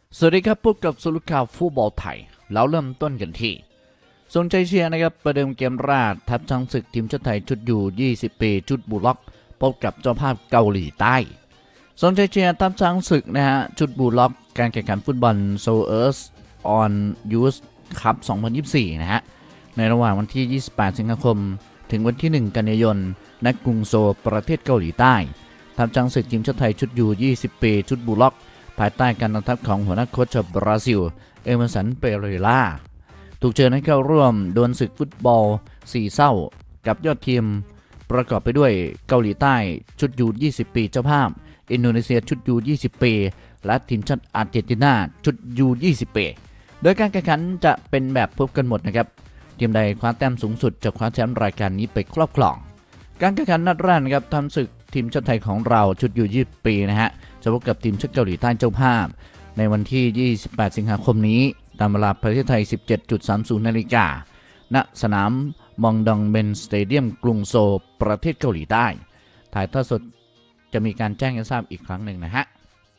สวัสดีครับพบกับสรุปข่าวฟุตบอลไทยแล้วเริ่มต้นกันที่สนใจเชียร์นะครับประเดิมเกมแรกทัพช้างศึกทีมชาติไทยชุดอยู่20ปีชุดบูล็อกพบกับเจ้าภาพเกาหลีใต้สนใจเชียร์ทัพช้างศึกนะฮะชุดบูล็อกการแข่งขันฟุตบอลโซเอิร์สออนยูสคัพ2024นะฮะในระหว่างวันที่28สิงหาคมถึงวันที่1กันยายนณกรุงโซลประเทศเกาหลีใต้ทัพช้างศึกทีมชาติไทยชุดอยู่20ปีชุดบูล็อกภายใต้การนำทัพของหัวหน้าโค้ชชาวบราซิลเอเมอร์สันเปเรล่าถูกเชิญให้เข้าร่วมดวลศึกฟุตบอล4เศร้ากับยอดทีมประกอบไปด้วยเกาหลีใต้ชุดอยู่20ปีเจ้าภาพอินโดนีเซียชุดอยู่20ปีและทีมชาติอาร์เจนตินาชุดอยู่20ปีโดยการแข่งขันจะเป็นแบบพบกันหมดนะครับทีมใดคว้าแต้มสูงสุดจะคว้าแชมป์รายการนี้ไปครอบครองการแข่งขันนัดแรกนะครับทำศึกทีมชาติไทยของเราชุดอยู่20ปีนะฮะจะพบกับทีมชาติเกาหลีใต้เจ้าภาพในวันที่28สิงหาคมนี้ตามเวลาประเทศไทย 17.30 น.ณสนามมองดองเบนสเตเดียมกรุงโซลประเทศเกาหลีใต้ถ่ายทอดสดจะมีการแจ้งให้ทราบอีกครั้งหนึ่งนะฮะ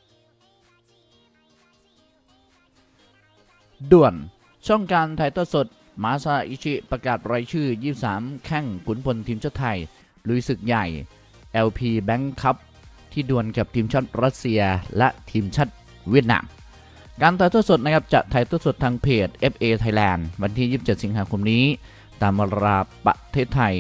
ด่วนช่องการถ่ายทอดสดมาซาอิชิประกาศรายชื่อ23แข้งขุนพลทีมชาติไทยลุยศึกใหญ่ LP Bank Cup ที่ดวลกับทีมชาติรัสเซียและทีมชาติเวียดนามการถ่ายทอดสดนะครับจะถ่ายทอดสดทางเพจ FA Thailand วันที่27สิงหาคมนี้ตามเวลาประเทศไทย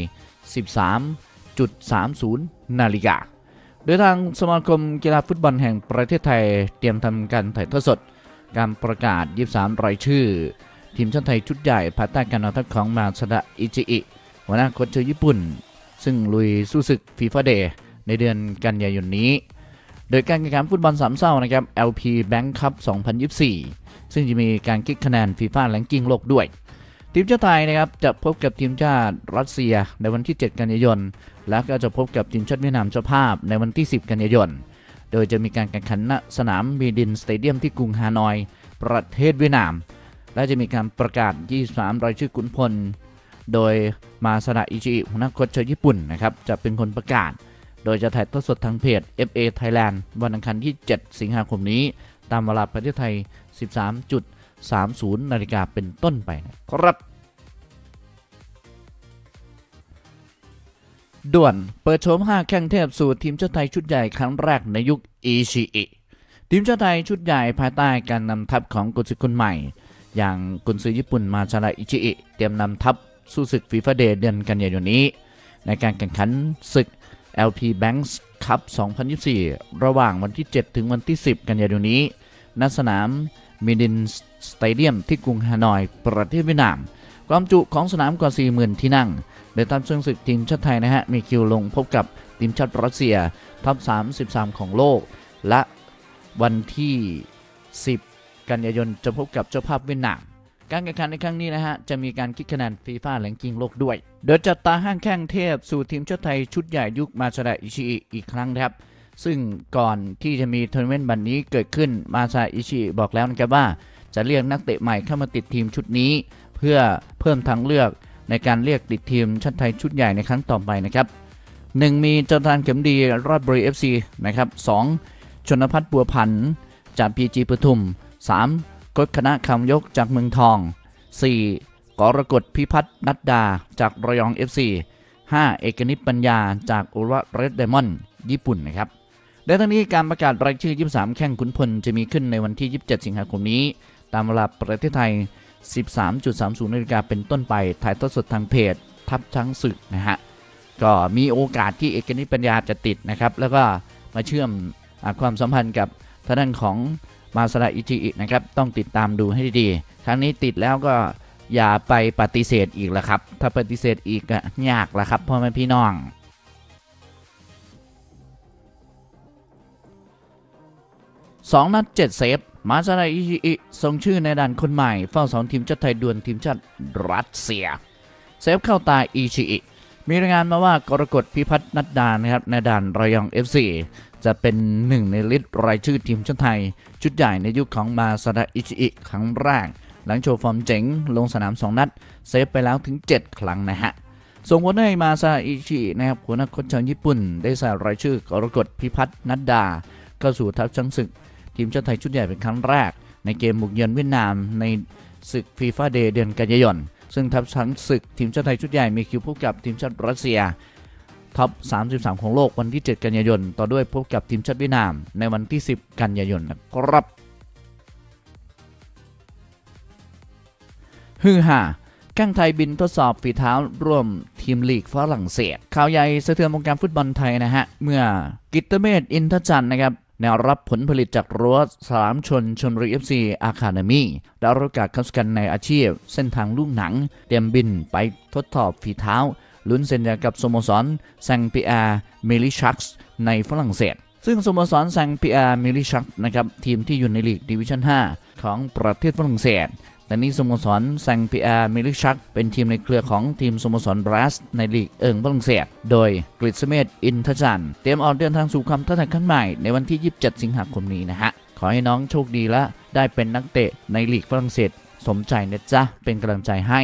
13.30 น.โดยทางสมาคมกีฬาฟุตบอลแห่งประเทศไทยเตรียมทำการถ่ายทอดสดการประกาศ23รายชื่อทีมชาติไทยชุดใหญ่ภายใต้การนำทัพของมาซาดะอิจิอิหัวหน้าโค้ชชาวญี่ปุ่นซึ่งลุยสู้ศึกฟีฟ่าเดย์ในเดือนกันยายนนี้โดยการแข่งขันฟุตบอล3เศร้านะครับ LP Bank Cup 2024ซึ่งจะมีการคิดคะแนนฟีฟ่าแรงกิ้งโลกด้วยทีมชาติไทยนะครับจะพบกับทีมชาติรัสเซียในวันที่7กันยายนและก็จะพบกับทีมชาติเวียดนามเจ้าภาพในวันที่10กันยายนโดยจะมีการแข่งขันณสนามมีดินสเตเดียมที่กรุงฮานอยประเทศเวียดนามและจะมีการประกาศ23รายชื่อขุนพลโดยมาซาดะอิจิหัวหน้าโค้ชชาวญี่ปุ่นนะครับจะเป็นคนประกาศโดยจะถ่ายทอดสดทางเพจ FA Thailand วันอังคารที่7สิงหาคมนี้ตามเวลาประเทศไทย 13.30 น.เป็นต้นไปนะครับด่วนเปิดโฉม5แข้งเทพสู่ทีมชาติไทยชุดใหญ่ครั้งแรกในยุคอิชิอิทีมชาติไทยชุดใหญ่ภายใต้การนำทัพของกุนซือคนใหม่อย่างกุนซือญี่ปุ่นมาซาดะอิชิอิเตรียมนำทัพสู้ศึกฟีฟ่าเดย์เดือนกันยายนนี้ในการแข่งขันศึก LP Bank Cup 2024ระหว่างวันที่7ถึงวันที่10กันยายนนี้ณสนามมิดินสเตเดียมที่กรุงฮานอยประเทศเวียดนามความจุของสนามกว่า 40,000 ที่นั่งโดยทัพศึกทีมชาติไทยนะฮะมีคิวลงพบกับทีมชาติรัสเซียท็อป33ของโลกและวันที่10กันยายนจะพบกับเจ้าภาพเวียดนามการแข่งขันในครั้งนี้นะฮะจะมีการคิดคะแนนฟีฟ่าแรงกิ้งโลกด้วยโดยจัดตาห้างแข้งเทพสู่ทีมชาติไทยชุดใหญ่ยุคมาซาดะอิชิอิอีกครั้งนะครับซึ่งก่อนที่จะมีทัวร์นาเมนต์บันนี้เกิดขึ้นมาซาดะอิชิอิบอกแล้วนะครับว่าจะเรียกนักเตะใหม่เข้ามาติดทีมชุดนี้เพื่อเพิ่มทางเลือกในการเรียกติดทีมชาติไทยชุดใหญ่ในครั้งต่อไปนะครับ1มีจอร์แดนเข็มดีราชบุรี FC นะครับ2ชนภัทรบัวพันธ์จาก PG ปทุม3กฤษคณะคำยกจากเมืองทอง4กรกฎพิพัฒน์นัดดาจากระยอง FC 5เอกนิตปัญญาจากอุระเรดไดมอนด์ญี่ปุ่นนะครับโดยทั้งนี้การประกาศรายชื่อ23แข้งขุนพลจะมีขึ้นในวันที่27สิงหาคมนี้ตามเวลาประเทศไทย 13.30 น.เป็นต้นไปถ่ายทอดสดทางเพจทัพช้างศึกนะฮะก็มีโอกาสที่เอกนิตปัญญาจะติดนะครับแล้วก็มาเชื่อมความสัมพันธ์กับทางด้านของมาซาดะอิจิอินะครับต้องติดตามดูให้ดีครั้งนี้ติดแล้วก็อย่าไปปฏิเสธอีกละครับถ้าปฏิเสธอีกก็ยากละครับพ่อแม่พี่น้อง2นัด7เซฟมาซาดะอิจิอิส่งชื่อในด่านคนใหม่เฝ้า2ทีมชาติไทยดวลทีมชาติรัสเซียเซฟเข้าตาอิจิอิมีรายงานมาว่ากรกฎพิพัฒน์นัดดานะครับในด่านระยอง FC จะเป็นหนึ่งในลิสต์รายชื่อทีมชาติไทยชุดใหญ่ในยุคของมาซาดะอิชิอิครั้งแรกหลังโชว์ฟอร์มเจ๋งลงสนาม2นัดเซฟไปแล้วถึง7ครั้งนะฮะส่งผลให้มาซาดะอิชิอินะครับหัวหน้าโค้ชชาวญี่ปุ่นได้ใส่รายชื่อกรกฎพิพัฒน์นัดดาเข้าสู่ทัพช้างศึกทีมชาติไทยชุดใหญ่เป็นครั้งแรกในเกมบุกเยือนเวียดนามในศึกฟีฟ่าเดย์เดือนกันยายนซึ่งทัพช้างศึกทีมชาติไทยชุดใหญ่มีคิวพบกับทีมชาติรัสเซียท็อป33ของโลกวันที่7กันยายนต่อด้วยพบกับทีมชาติเวียดนามในวันที่10กันยายนนะครับฮือฮาแข้งไทยบินทดสอบฝีเท้าร่วมทีมลีกฝรั่งเศสข่าวใหญ่สะเทือนวงการฟุตบอลไทยนะฮะเมื่อกิตเตเมธอินทจันทร์นะครับแนวรับผลผลิตจากรั้วสนามชลบุรี FC Academy ได้รับโอกาสเข้าสู่กันในอาชีพเส้นทางลูกหนังเตรียมบินไปทดสอบฝีเท้าลุ้นเซ็นสัญญากับสโมสรแซงปิอาร์มิลิชักส์ในฝรั่งเศสซึ่งสโมสรแซงปิอาร์มิลิชักส์นะครับทีมที่อยู่ในลีกดิวิชั่น 5 ของประเทศฝรั่งเศสแต่นี้สโมสรแซงปิอาร์มิลิชักเป็นทีมในเครือของทีมสโมสรบรัสในลีกฝรั่งเศสโดยกฤษเมธอินทจันทร์เตรียมออกเดินทางสู่ความท้าทายขั้นใหม่ในวันที่27สิงหาคมนี้นะฮะขอให้น้องโชคดีและได้เป็นนักเตะในลีกฝรั่งเศสสมใจนะจ๊ะเป็นกำลังใจให้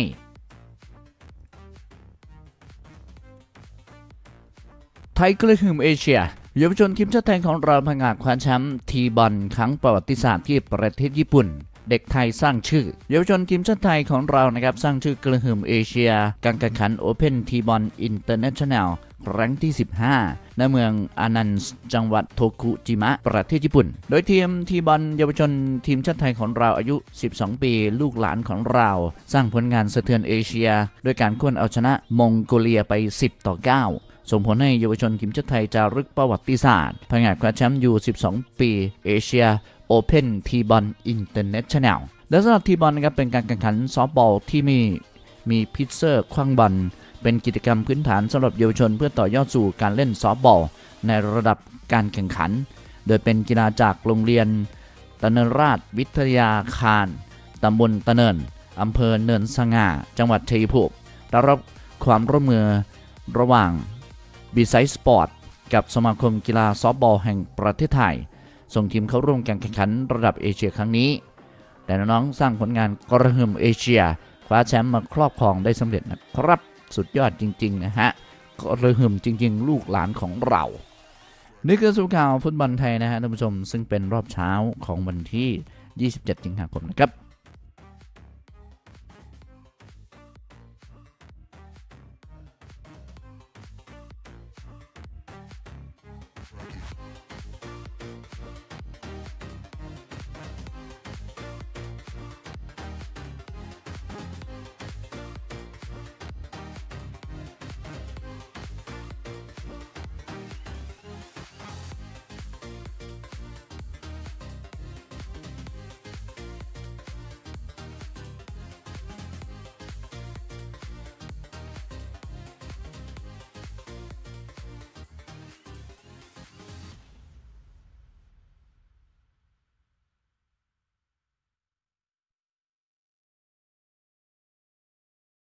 ไทยกระหึ่มเอเชียเยาวชนทีมชาติไทยของเราผงาดคว้าแชมป์ทีบอลครั้งประวัติศาสตร์ที่ประเทศญี่ปุ่นเด็กไทยสร้างชื่อเยาวชนทีมชาติไทยของเรานะครับสร้างชื่อกระหึ่มเอเชียการแข่งขันโอเพ่นทีบอลอินเตอร์เนชั่นแนลครั้งที่15ณเมืองอานันส์จังหวัดโทคุจิมะประเทศญี่ปุ่นโดยทีมทีบอลเยาวชนทีมชาติไทยของเราอายุ12ปีลูกหลานของเราสร้างผลงานสะเทือนเอเชียโดยการค้นเอาชนะมองโกเลียไป10-9ส่งผลให้เยาวชนทีมชาติไทยจารึกประวัติศาสตร์ผงาดคว้าแชมป์อยู่12ปีเอเชียโอเพ่นทีบอลอินเตอร์เนชั่นแนลและสำหรับทีบอลนะครับเป็นการแข่งขันซอฟต์บอลที่มีพิชเซอร์คว้างบอลเป็นกิจกรรมพื้นฐานสำหรับเยาวชนเพื่อต่อยอดสู่การเล่นซอฟต์บอลในระดับการแข่งขันโดยเป็นกีฬาจากโรงเรียนตะเนินราชวิทยาคารตำบลตะเนินอำเภอเนินสง่าจังหวัดชัยภูมิได้รับความร่วมมือระหว่างบีไซส์สปอร์ตกับสมาคมกีฬาซอฟต์บอลแห่งประเทศไทยส่งทีมเข้าร่วมการแข่งขันระดับเอเชียครั้งนี้แต่น้องๆสร้างผลงานกระหึ่มเอเชียคว้าแชมป์มาครอบครองได้สำเร็จนะครับสุดยอดจริงๆนะฮะกระหึ่มจริงๆลูกหลานของเรานี่คือสุข่าวฟุตบอลไทยนะฮะท่านผู้ชมซึ่งเป็นรอบเช้าของวันที่27สิงหาคมนะครับ